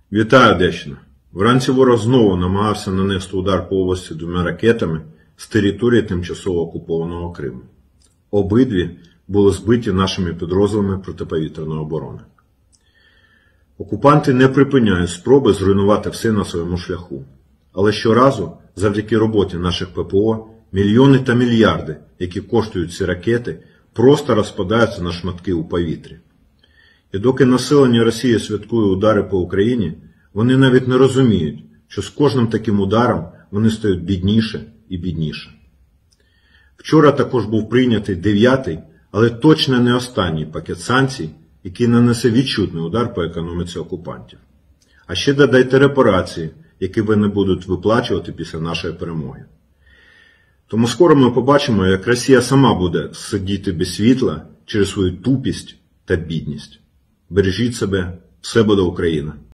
Вітаю, Одещина! Вранці ворог знову намагався нанести удар по області 2 ракетами з території тимчасово окупованого Криму. Обидві були збиті нашими підрозділами протиповітряної оборони. Окупанти не припиняють спроби зруйнувати все на своєму шляху. Але щоразу, завдяки роботі наших ППО, мільйони та мільярди, які коштують ці ракети, просто розпадаються на шматки у повітрі. І доки населення Росії святкує удари по Україні, вони навіть не розуміють, що з кожним таким ударом вони стають бідніше і бідніше. Вчора також був прийнятий 9-й, але точно не останній пакет санкцій, який нанесе відчутний удар по економіці окупантів. А ще додайте репарації, які вони будуть виплачувати після нашої перемоги. Тому скоро ми побачимо, як Росія сама буде сидіти без світла через свою тупість та бідність. Бережіть себе, все буде Україна!